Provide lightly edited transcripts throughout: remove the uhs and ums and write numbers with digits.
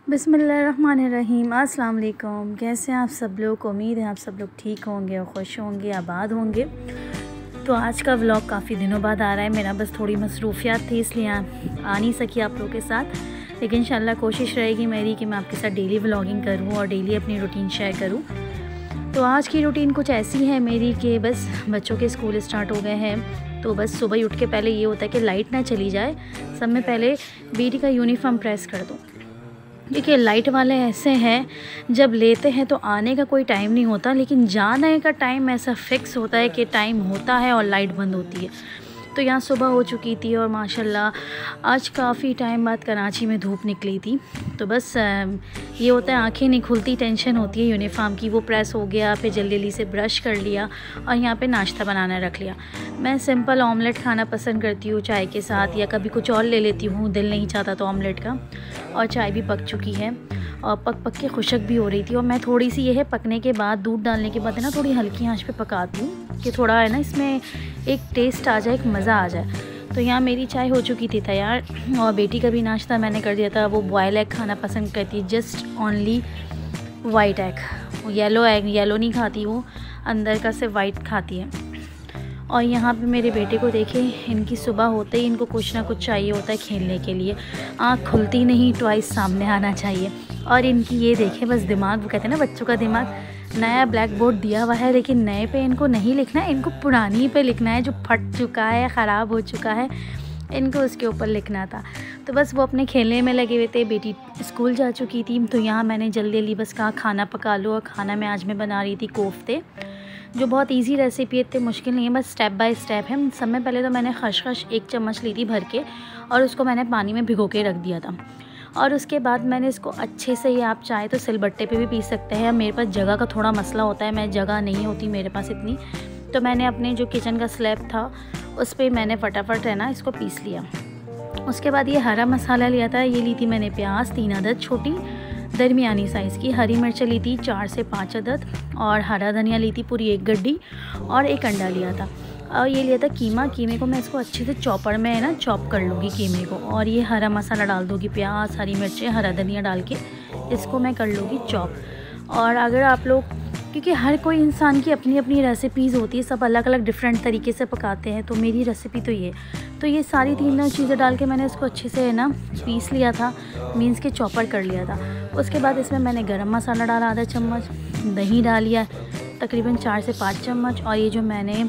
बिस्मिल्लाहिर्रहमानिर्रहीम। अस्सलाम वालेकुम। कैसे हैं आप सब लोग? उम्मीद है आप सब लोग ठीक होंगे और खुश होंगे, आबाद होंगे। तो आज का व्लॉग काफ़ी दिनों बाद आ रहा है मेरा, बस थोड़ी मसरूफियात थी इसलिए आ नहीं सकी आप लोगों के साथ, लेकिन इंशाल्लाह कोशिश रहेगी मेरी कि मैं आपके साथ डेली व्लॉगिंग करूँ और डेली अपनी रूटीन शेयर करूँ। तो आज की रूटीन कुछ ऐसी है मेरी कि बस बच्चों के स्कूल स्टार्ट हो गए हैं, तो बस सुबह ही उठ के पहले ये होता है कि लाइट ना चली जाए, सब में पहले बेटी का यूनिफॉर्म प्रेस कर दूँ। देखिए लाइट वाले ऐसे हैं, जब लेते हैं तो आने का कोई टाइम नहीं होता, लेकिन जाने का टाइम ऐसा फ़िक्स होता है कि टाइम होता है और लाइट बंद होती है। तो यहाँ सुबह हो चुकी थी और माशाल्लाह आज काफ़ी टाइम बाद कराची में धूप निकली थी। तो बस ये होता है आंखें नहीं खुलती, टेंशन होती है यूनिफॉर्म की। वो प्रेस हो गया, फिर जल्दी जल्दी से ब्रश कर लिया और यहाँ पे नाश्ता बनाना रख लिया। मैं सिंपल ऑमलेट खाना पसंद करती हूँ चाय के साथ, या कभी कुछ और ले लेती हूँ, दिल नहीं चाहता तो ऑमलेट का। और चाय भी पक चुकी है और पक के खुशक भी हो रही थी। और मैं थोड़ी सी ये है पकने के बाद, दूध डालने के बाद है ना, थोड़ी हल्की आंच पे पकाती हूँ कि थोड़ा है ना इसमें एक टेस्ट आ जाए, एक मज़ा आ जाए। तो यहाँ मेरी चाय हो चुकी थी तैयार और बेटी का भी नाश्ता मैंने कर दिया था। वो बॉयल एग खाना पसंद करती है, just only white egg, yellow egg yellow नहीं खाती, वो अंदर का सिर्फ वाइट खाती है। और यहाँ पे मेरे बेटे को देखें, इनकी सुबह होते ही इनको कुछ ना कुछ चाहिए होता है खेलने के लिए। आँख खुलती नहीं, टॉयज़ सामने आना चाहिए। और इनकी ये देखें बस दिमाग, वो कहते हैं ना बच्चों का दिमाग, नया ब्लैक बोर्ड दिया हुआ है लेकिन नए पे इनको नहीं लिखना है, इनको पुरानी पे लिखना है, जो फट चुका है, ख़राब हो चुका है, इनको उसके ऊपर लिखना था। तो बस वो अपने खेलने में लगे हुए थे। बेटी स्कूल जा चुकी थी, तो यहाँ मैंने जल्दी जल्दी बस कहा खाना पका लो। और खाना में आज मैं बना रही थी कोफ्ते, जो बहुत इजी रेसिपी है, इतने मुश्किल नहीं है, बस स्टेप बाय स्टेप है। समय पहले तो मैंने खसखस 1 चम्मच ली थी भर के और उसको मैंने पानी में भिगो के रख दिया था। और उसके बाद मैंने इसको अच्छे से, ये आप चाहे तो सिलबट्टे पे भी पीस सकते हैं। मेरे पास जगह का थोड़ा मसला होता है, मैं जगह नहीं होती मेरे पास इतनी, तो मैंने अपने जो किचन का स्लैब था उस पर मैंने फटाफट है ना इसको पीस लिया। उसके बाद ये हरा मसाला लिया था, ये ली थी मैंने प्याज 3 अदद छोटी दरमियानी साइज़ की, हरी मिर्च ली थी 4 से 5 अदद, और हरा धनिया ली थी पूरी 1 गड्डी, और 1 अंडा लिया था। और ये लिया था कीमे को मैं इसको अच्छे से चॉपर में है ना चॉप कर लूँगी कीमे को। और ये हरा मसाला डाल दूँगी, प्याज, हरी मिर्चें, हरा धनिया डाल के इसको मैं कर लूँगी चॉप। और अगर आप लोग, क्योंकि हर कोई इंसान की अपनी अपनी रेसिपीज़ होती है, सब अलग अलग डिफरेंट तरीके से पकाते हैं, तो मेरी रेसिपी तो ये सारी 3 चीज़ें डाल के मैंने इसको अच्छे से है ना पीस लिया था, मीन्स के चॉपर कर लिया था। उसके बाद इसमें मैंने गरम मसाला डाला आधा चम्मच, दही डालिया तकरीबन 4 से 5 चम्मच, और ये जो मैंने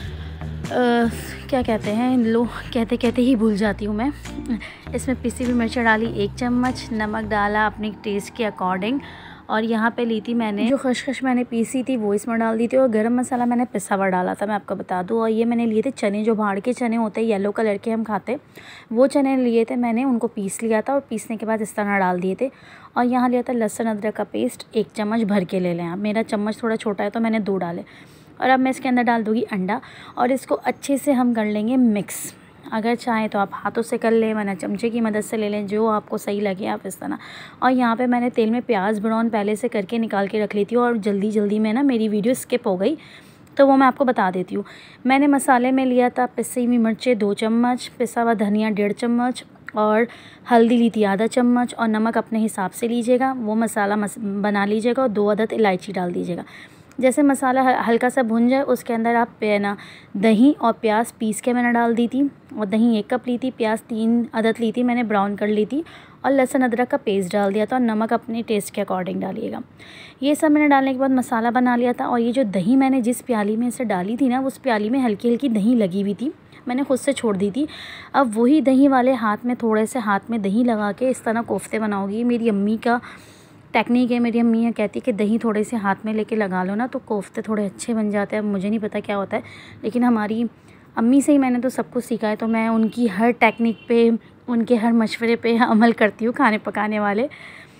क्या कहते हैं, कहते ही भूल जाती हूँ मैं, इसमें पिसी हुई मिर्च डाली 1 चम्मच, नमक डाला अपने टेस्ट के अकॉर्डिंग। और यहाँ पे ली थी मैंने जो खसखस मैंने पीसी थी वो इसमें डाल दी थी, और गरम मसाला मैंने पिसा हुआ डाला था, मैं आपको बता दूँ। और ये मैंने लिए थे चने, जो भाड़ के चने होते हैं येलो कलर के हम खाते, वो चने लिए थे मैंने, उनको पीस लिया था और पीसने के बाद इस तरह डाल दिए थे। और यहाँ लिया था लहसुन अदरक का पेस्ट 1 चम्मच भर के ले लें आप, मेरा चम्मच थोड़ा छोटा है तो मैंने 2 डाले। और अब मैं इसके अंदर डाल दूँगी अंडा और इसको अच्छे से हम कर लेंगे मिक्स। अगर चाहें तो आप हाथों से कर लें, वरना चमचे की मदद से ले लें, जो आपको सही लगे आप इस तरह। और यहाँ पे मैंने तेल में प्याज ब्राउन पहले से करके निकाल के रख ली थी, और जल्दी में ना मेरी वीडियो स्किप हो गई, तो वो मैं आपको बता देती हूँ। मैंने मसाले में लिया था पिसी हुई मिर्चें 2 चम्मच, पिसा हुआ धनिया 1.5 चम्मच, और हल्दी ली थी आधा चम्मच, और नमक अपने हिसाब से लीजिएगा, वो मसाला बना लीजिएगा, और 2 अदद इलायची डाल दीजिएगा। जैसे मसाला हल्का सा भुन जाए, उसके अंदर आप ना दही और प्याज पीस के मैंने डाल दी थी, और दही 1 कप ली थी, प्याज 3 अदद ली थी मैंने ब्राउन कर ली थी, और लहसुन अदरक का पेस्ट डाल दिया था, और नमक अपने टेस्ट के अकॉर्डिंग डालिएगा। ये सब मैंने डालने के बाद मसाला बना लिया था। और ये जो दही मैंने जिस प्याली में इसे डाली थी ना, उस प्याली में हल्की हल्की दही लगी हुई थी, मैंने खुद से छोड़ दी थी। अब वही दही वाले हाथ में, थोड़े से हाथ में दही लगा के इस तरह कोफ्ते बनाओगी। मेरी अम्मी का टेक्निक है, मेरी अम्मी कहती है कि दही थोड़े से हाथ में लेके लगा लो ना तो कोफ्ते थोड़े अच्छे बन जाते हैं। अब मुझे नहीं पता क्या होता है, लेकिन हमारी अम्मी से ही मैंने तो सब कुछ सीखा है, तो मैं उनकी हर टेक्निक पे, उनके हर मशवरे पे अमल करती हूँ खाने पकाने वाले।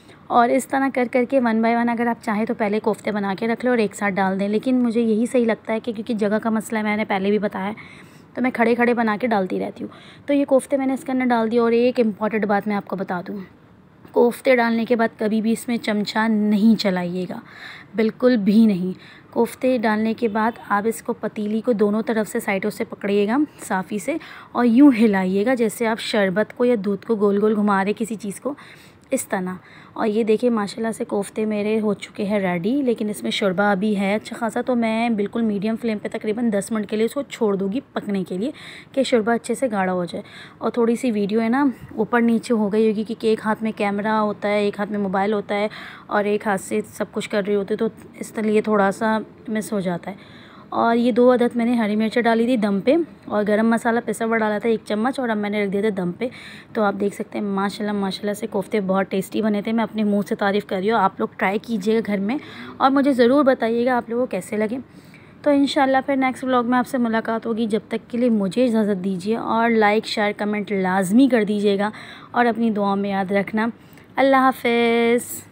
और इस तरह करके 1 बाय 1 अगर आप चाहें तो पहले कोफ्ते बना के रख लो और एक साथ डाल दें, लेकिन मुझे यही सही लगता है कि क्योंकि जगह का मसला है, मैंने पहले भी बताया, तो मैं खड़े बना के डालती रहती हूँ। तो ये कोफ्ते मैंने इसके अंदर डाल दिया। और एक इम्पॉर्टेंट बात मैं आपको बता दूँ, कोफ्ते डालने के बाद कभी भी इसमें चमचा नहीं चलाइएगा, बिल्कुल भी नहीं। कोफ्ते डालने के बाद आप इसको पतीली को दोनों तरफ से साइडों से पकड़िएगा साफ़ी से, और यूँ हिलाइएगा जैसे आप शरबत को या दूध को गोल गोल घुमा रहे किसी चीज़ को, इस तरह। और ये देखिए माशाल्लाह से कोफ्ते मेरे हो चुके हैं रेडी, लेकिन इसमें शोरबा अभी है अच्छा खासा, तो मैं बिल्कुल मीडियम फ्लेम पे तकरीबन 10 मिनट के लिए इसको छोड़ दूँगी पकने के लिए कि शोरबा अच्छे से गाढ़ा हो जाए। और थोड़ी सी वीडियो है ना ऊपर नीचे हो गई होगी क्योंकि एक हाथ में कैमरा होता है, एक हाथ में मोबाइल होता है और एक हाथ से सब कुछ कर रही होती है, तो इसलिए थोड़ा सा मिस हो जाता है। और ये 2 अदद मैंने हरी मिर्च डाली थी दम पे, और गरम मसाला पिसा हुआ डाला था 1 चम्मच, और अब मैंने रख दिया था दम पे। तो आप देख सकते हैं माशाल्लाह माशाल्लाह से कोफ्ते बहुत टेस्टी बने थे। मैं अपने मुंह से तारीफ़ कर रही हूँ, आप लोग ट्राई कीजिएगा घर में और मुझे ज़रूर बताइएगा आप लोगों को कैसे लगे। तो इंशाल्लाह फिर नेक्स्ट व्लॉग में आपसे मुलाकात होगी। जब तक के लिए मुझे इजाज़त दीजिए और लाइक शेयर कमेंट लाजमी कर दीजिएगा और अपनी दुआ में याद रखना। अल्लाह हाफ़िज़।